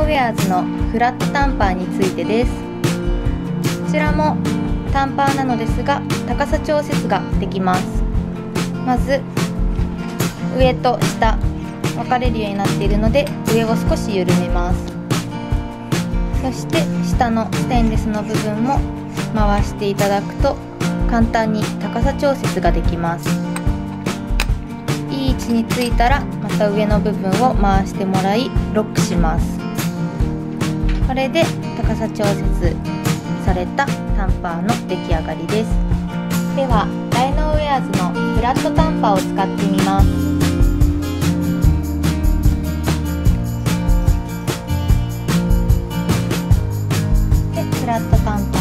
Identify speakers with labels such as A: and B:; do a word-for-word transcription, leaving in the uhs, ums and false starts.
A: ウェアーズのフラットタンパーについてです。こちらもタンパーなのですが、高さ調節ができます。まず上と下分かれるようになっているので、上を少し緩めます。そして下のステンレスの部分も回していただくと簡単に高さ調節ができます。いい位置についたらまた上の部分を回してもらいロックします。これで高さ調節されたタンパーの出来上がりです。ではライノウェアーズのフラットタンパーを使ってみます。でフラットタンパー